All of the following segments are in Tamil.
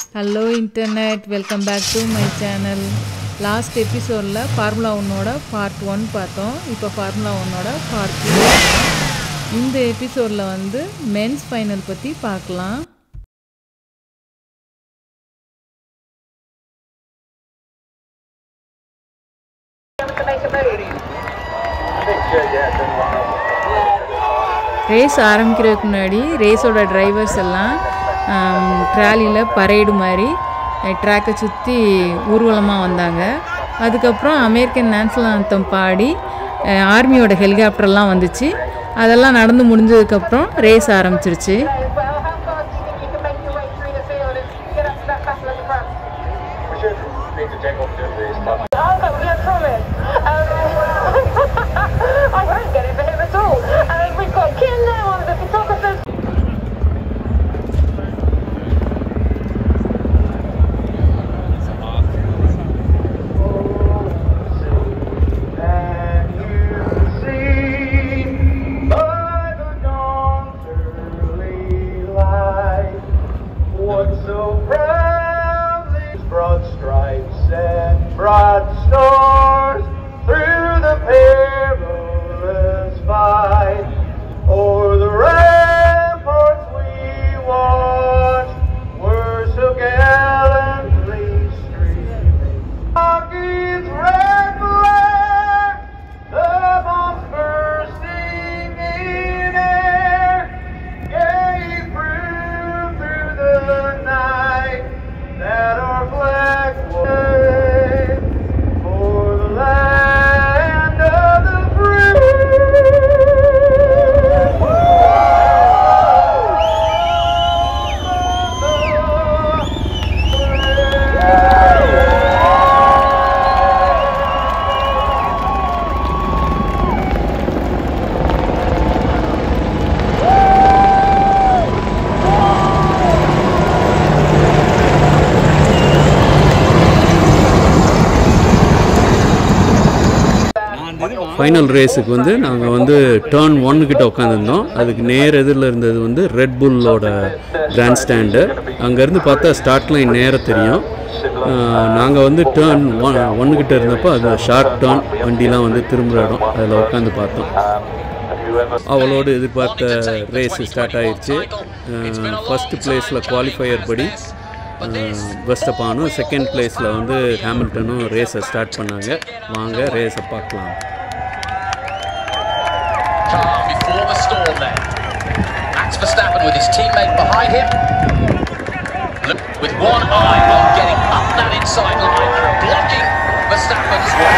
Hello internet, welcome back to my channel. Last episode la Formula 1 oda part 1 பார்த்தோம். இப்போ Formula 1 oda part 2. இந்த எபிசோட்ல வந்து men's final பத்தி பார்க்கலாம். ரேஸ் ஆரம்பிக்கிறதுக்கு முன்னாடி ரேஸோட டிரைவர்ஸ் எல்லாம் ட்ராலியில் பரேடு மாதிரி ட்ராக்கை சுற்றி ஊர்வலமாக வந்தாங்க. அதுக்கப்புறம் அமெரிக்கன் நேஷனல் ஆந்தம் பாடி ஆர்மியோட ஹெலிகாப்டர்லாம் வந்துச்சு. அதெல்லாம் நடந்து முடிஞ்சதுக்கப்புறம் ரேஸ் ஆரம்பிச்சிருச்சு. ஃபைனல் ரேஸுக்கு வந்து நாங்கள் வந்து டர்ன் 1 கிட்ட உட்காந்துருந்தோம். அதுக்கு நேர் எதிரில் இருந்தது வந்து ரெட் புல்லோட கிராண்ட் ஸ்டாண்டு. அங்கேருந்து பார்த்தா ஸ்டார்ட் லைன் நேராக தெரியும். நாங்கள் வந்து டர்ன் 1 கிட்ட இருந்தப்போ அது ஷார்ட் டர்ன் வண்டிலாம் வந்து திரும்புகிற இடம், அதில் உட்காந்து பார்த்தோம். அவளோடு எதிர்பார்த்த ரேஸ் ஸ்டார்ட் ஆகிடுச்சு. ஃபஸ்ட்டு பிளேஸில் குவாலிஃபையர் படி வெர்ஸ்டப்பானும், செகண்ட் பிளேஸில் வந்து ஹாமில்டனும் ரேஸை ஸ்டார்ட் பண்ணாங்க. வாங்க ரேஸை பார்க்கலாம். Before the storm there, Max Verstappen with his teammate behind him, with one eye on getting up that inside line and blocking Verstappen's way.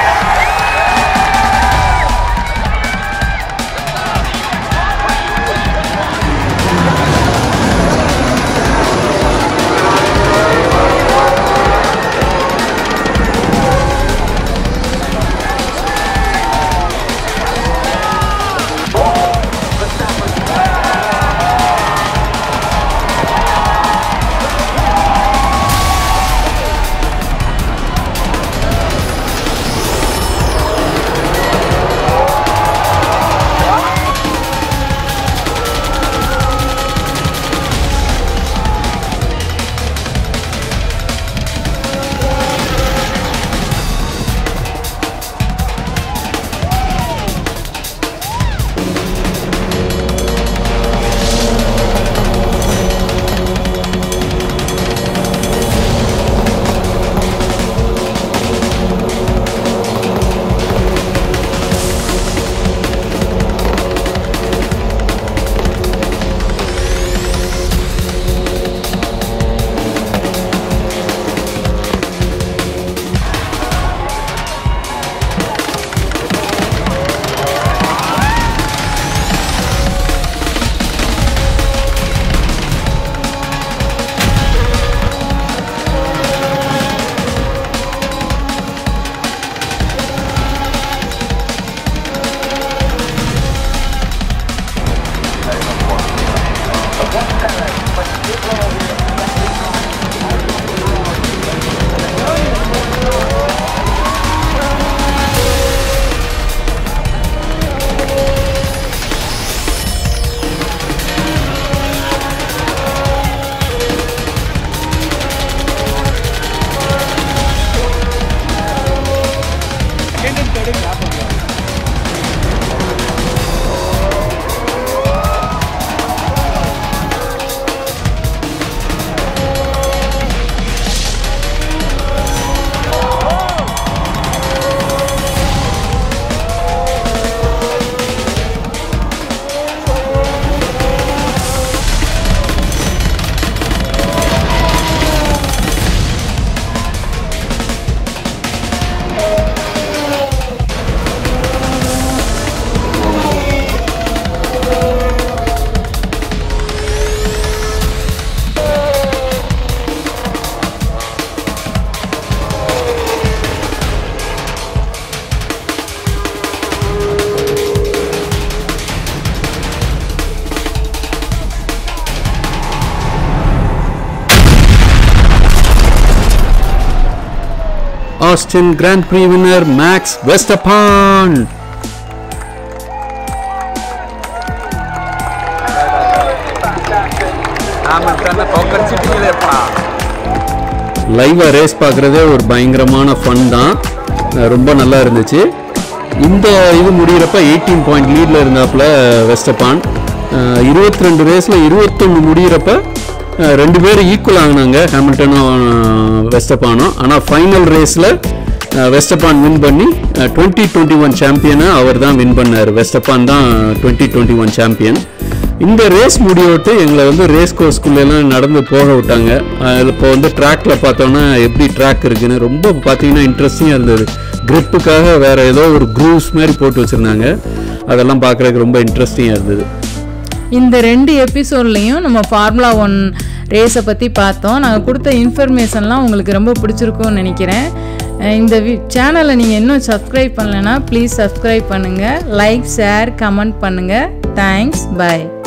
Austin Grand Prix winner Max Verstappen. லைவாக ரேஸ் பார்க்குறதே ஒரு பயங்கரமான ஃபன் தான். ரொம்ப நல்லா இருந்துச்சு. இந்த இது முடிகிறப்ப 18 பாயிண்ட் லீடில் இருந்தாப்புல வெஸ்டப்பான். 22 ரேஸில் 21 முடிகிறப்ப 2 பேர் ஈக்குவல் ஆகினாங்க, ஹாமில்டனும் வெஸ்டப்பானும். ஆனால் ஃபைனல் ரேஸில் வெஸ்டப்பான் வின் பண்ணி 2021 சாம்பியனை அவர் தான் வின் பண்ணார். வெஸ்டப்பான் தான் 2021 சாம்பியன். இந்த ரேஸ் முடிவிட்டு எங்களை வந்து ரேஸ் கோர்ஸ்குள்ளெல்லாம் நடந்து போக விட்டாங்க. இப்போ வந்து ட்ராக்ல பார்த்தோன்னா எப்படி ட்ராக் இருக்குன்னு ரொம்ப பார்த்தீங்கன்னா இன்ட்ரெஸ்டிங்காக இருந்தது. க்ரிப்புக்காக வேறு ஏதோ ஒரு க்ரூவ்ஸ் மாதிரி போட்டு வச்சுருந்தாங்க. அதெல்லாம் பார்க்குறதுக்கு ரொம்ப இன்ட்ரெஸ்டிங்காக இருந்தது. இந்த 2 எபிசோட்லேயும் நம்ம ஃபார்முலா 1 ரேஸை பற்றி பார்த்தோம். நாங்கள் கொடுத்த இன்ஃபர்மேஷன்லாம் உங்களுக்கு ரொம்ப பிடிச்சிருக்கும்னு நினைக்கிறேன். இந்த சேனலை நீங்கள் இன்னும் சப்ஸ்கிரைப் பண்ணலைன்னா ப்ளீஸ் சப்ஸ்கிரைப் பண்ணுங்கள். லைக், ஷேர், கமெண்ட் பண்ணுங்கள். தேங்க்ஸ். பை.